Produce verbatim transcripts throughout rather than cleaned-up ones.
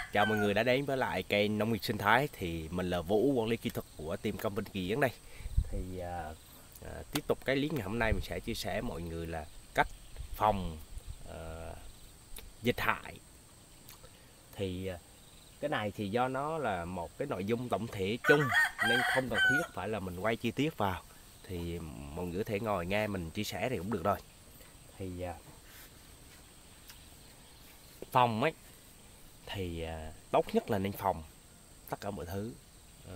Chào mọi người đã đến với lại kênh Nông nghiệp sinh thái. Thì mình là Vũ, quản lý kỹ thuật của team công viên Kỳ Yến đây. Thì à, à, tiếp tục cái clip ngày hôm nay mình sẽ chia sẻ mọi người là cách phòng à, dịch hại. Thì à, cái này thì do nó là một cái nội dung tổng thể chung nên không cần thiết phải là mình quay chi tiết vào. Thì mọi người có thể ngồi nghe mình chia sẻ thì cũng được rồi. Thì à, phòng ấy thì à, tốt nhất là nên phòng tất cả mọi thứ. à,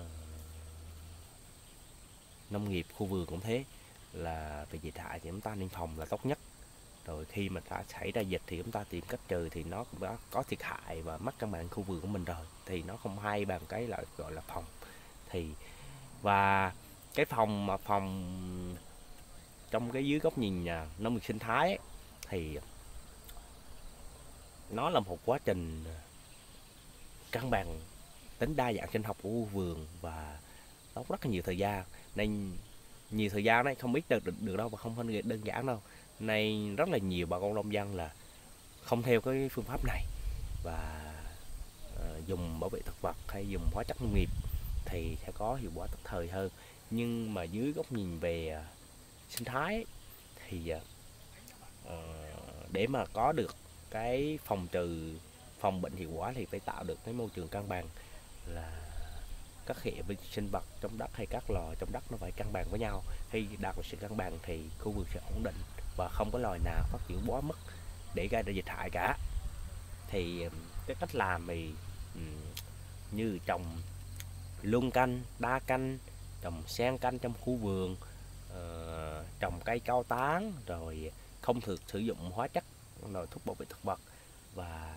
Nông nghiệp khu vườn cũng thế, là về dịch hại thì chúng ta nên phòng là tốt nhất. Rồi khi mà đã xảy ra dịch thì chúng ta tìm cách trừ, thì nó cũng đã có thiệt hại và mất cân bằng khu vườn của mình rồi, thì nó không hay bằng cái loại gọi là phòng. Thì và cái phòng mà phòng trong cái dưới góc nhìn à, nông nghiệp sinh thái ấy, thì nó là một quá trình cân bằng tính đa dạng sinh học của khu vườn, và nó rất là nhiều thời gian. Nên nhiều thời gian đấy không biết được, được được đâu, và không phải đơn giản đâu. Nên rất là nhiều bà con nông dân là không theo cái phương pháp này, và uh, dùng bảo vệ thực vật hay dùng hóa chất nông nghiệp thì sẽ có hiệu quả tức thời hơn. Nhưng mà dưới góc nhìn về uh, sinh thái ấy, thì uh, để mà có được cái phòng trừ phòng bệnh hiệu quả thì phải tạo được cái môi trường cân bằng, là các hệ vi sinh vật trong đất hay các loài trong đất nó phải cân bằng với nhau. Khi đạt được sự cân bằng thì khu vườn sẽ ổn định và không có loài nào phát triển quá mức để gây ra dịch hại cả. Thì cái cách làm thì như trồng luân canh, đa canh, trồng xen canh trong khu vườn, uh, trồng cây cao tán, rồi không thường sử dụng hóa chất, rồi thuốc bảo vệ thực vật, và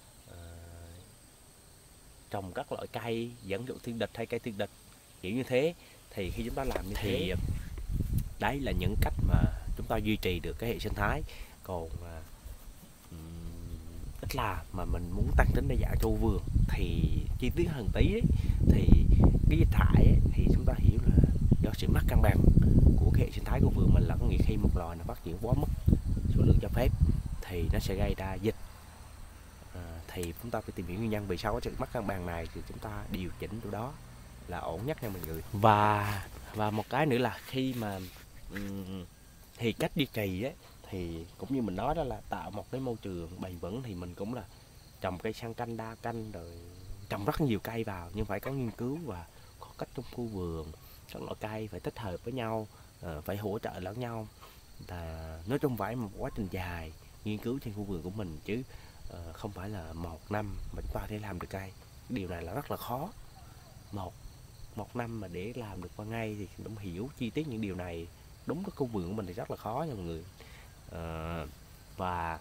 trồng các loại cây dẫn dụ thiên địch hay cây thiên địch kiểu như thế. Thì khi chúng ta làm như thì thế, đấy là những cách mà chúng ta duy trì được cái hệ sinh thái. Còn um, ít là mà mình muốn tăng tính đa dạng cho vườn thì chi tiết hơn tí ấy, thì cái dịch hại ấy, thì chúng ta hiểu là do sự mất cân bằng của cái hệ sinh thái của vườn mình, là có nghĩa khi một loài nó phát triển quá mức số lượng cho phép thì nó sẽ gây ra dịch. Thì chúng ta phải tìm hiểu nguyên nhân vì sao có sự mất cân bằng này, thì chúng ta điều chỉnh chỗ đó là ổn nhất nha mọi người. Và và một cái nữa là khi mà thì cách duy trì ấy, thì cũng như mình nói đó là tạo một cái môi trường bền vững. Thì mình cũng là trồng cây xen canh, đa canh, rồi trồng rất nhiều cây vào, nhưng phải có nghiên cứu và có cách trong khu vườn. Các loại cây phải tích hợp với nhau, phải hỗ trợ lẫn nhau. Là nói chung phải một quá trình dài nghiên cứu trên khu vườn của mình, chứ không phải là một năm mà chúng ta để làm được cây. Điều này là rất là khó. Một một năm mà để làm được qua ngay thì cũng hiểu chi tiết những điều này đúng cái khu vườn của mình thì rất là khó nha mọi người. À, và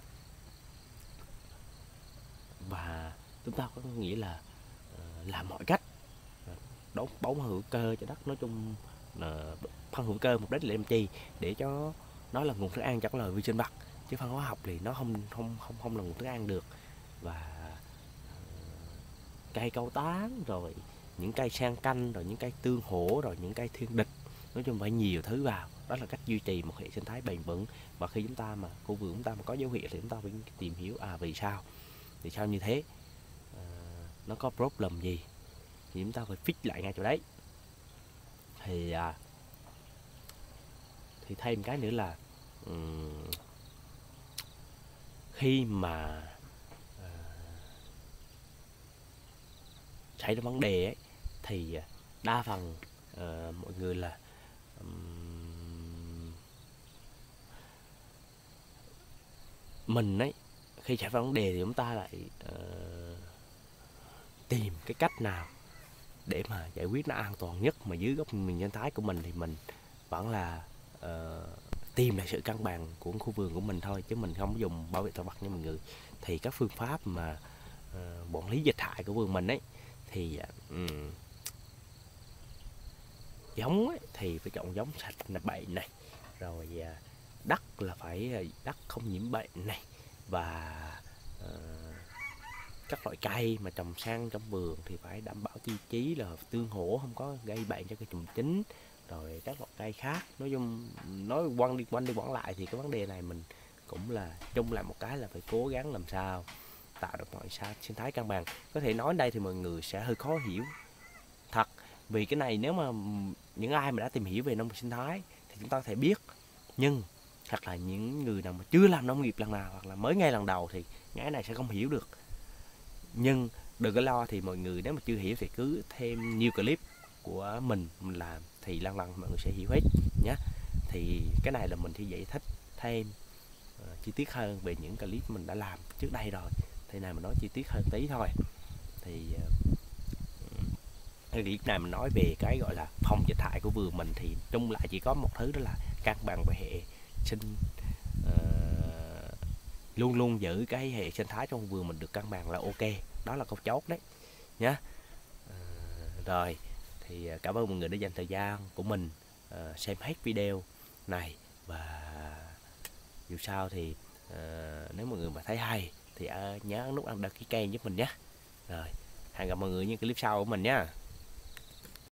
và chúng ta có nghĩa là uh, làm mọi cách đóng bón hữu cơ cho đất. Nói chung là phân hữu cơ mục đích là làm chi? Để cho nó là nguồn thức ăn cho các loài vi sinh vật, chứ phân hóa học thì nó không không không không là nguồn thức ăn được. Và cây cao tán, rồi những cây xen canh, rồi những cây tương hỗ, rồi những cây thiên địch, nói chung phải nhiều thứ vào. Đó là cách duy trì một hệ sinh thái bền vững. Và khi chúng ta mà khu vườn chúng ta mà có dấu hiệu thì chúng ta phải tìm hiểu à vì sao vì sao như thế, à, nó có problem gì thì chúng ta phải fix lại ngay chỗ đấy. Thì à, thì thêm cái nữa là um, khi mà uh, xảy ra vấn đề ấy, thì đa phần uh, mọi người là um, mình ấy, khi xảy ra vấn đề thì chúng ta lại uh, tìm cái cách nào để mà giải quyết nó an toàn nhất. Mà dưới góc nhìn sinh thái của mình thì mình vẫn là uh, tìm lại sự cân bằng của khu vườn của mình thôi, chứ mình không có dùng bảo vệ thực vật nha mọi người. Thì các phương pháp mà uh, quản lý dịch hại của vườn mình ấy, thì um, giống ấy, thì phải chọn giống sạch là bệnh này, rồi uh, đất là phải đất không nhiễm bệnh này, và uh, các loại cây mà trồng sang trong vườn thì phải đảm bảo tiêu chí là tương hỗ, không có gây bệnh cho cây trồng chính. Rồi các loại cây khác, nói chung nói quanh đi quanh đi quẩn lại thì cái vấn đề này mình cũng là chung lại một cái là phải cố gắng làm sao tạo được mọi sinh thái cân bằng. Có thể nói đây thì mọi người sẽ hơi khó hiểu thật, vì cái này nếu mà những ai mà đã tìm hiểu về nông nghiệp sinh thái thì chúng ta có thể biết, nhưng hoặc là những người nào mà chưa làm nông nghiệp lần nào hoặc là mới ngay lần đầu thì cái này sẽ không hiểu được. Nhưng đừng có lo, thì mọi người nếu mà chưa hiểu thì cứ thêm nhiều clip của mình mình làm thì lần lần mọi người sẽ hiểu hết nhé. Thì cái này là mình chỉ giải thích thêm uh, chi tiết hơn về những clip mình đã làm trước đây rồi, thì này mình nói chi tiết hơn tí thôi. Thì uh, clip này mình nói về cái gọi là phòng dịch hại của vườn mình, thì chung lại chỉ có một thứ, đó là cân bằng về hệ sinh, uh, luôn luôn giữ cái hệ sinh thái trong vườn mình được cân bằng là ok, đó là câu chốt đấy nhé. Uh, rồi thì cảm ơn mọi người đã dành thời gian của mình uh, xem hết video này, và dù sao thì uh, nếu mọi người mà thấy hay thì uh, nhớ ấn nút đăng ký kênh giúp mình nhé. Rồi hẹn gặp mọi người những clip sau của mình nhé.